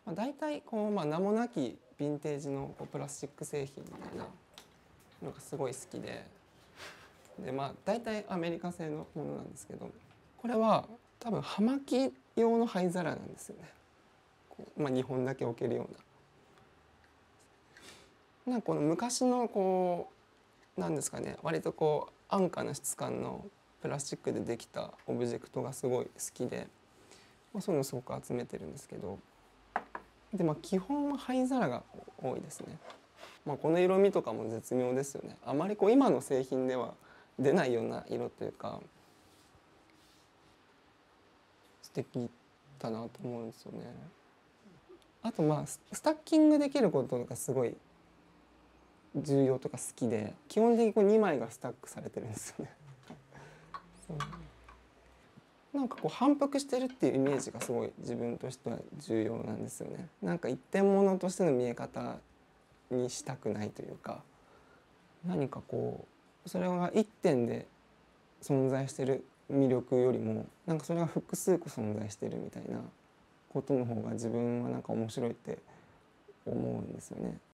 大体こう、名もなきヴィンテージのこうプラスチック製品みたいなのがすごい好きで、大体アメリカ製のものなんですけど、これは多分葉巻用の灰皿なんですよね。こう、2本だけ置けるような。なんかこの昔のこうなんですかね、割とこう安価な質感のプラスチックでできたオブジェクトがすごい好きで、そういうのすごく集めてるんですけど、で基本は灰皿が多いですね。この色味とかも絶妙ですよね。あまりこう今の製品では出ないような色というか、素敵だなと思うんですよね。あとスタッキングできることがすごい重要とか好きで、基本的にこう2枚がスタックされてるんですよね。なんかこう反復してるっていうイメージがすごい自分としては重要なんですよね。なんか一点物としての見え方にしたくないというか、何かこうそれが一点で存在してる魅力よりも、なんかそれが複数個存在してるみたいなことの方が自分はなんか面白いって思うんですよね。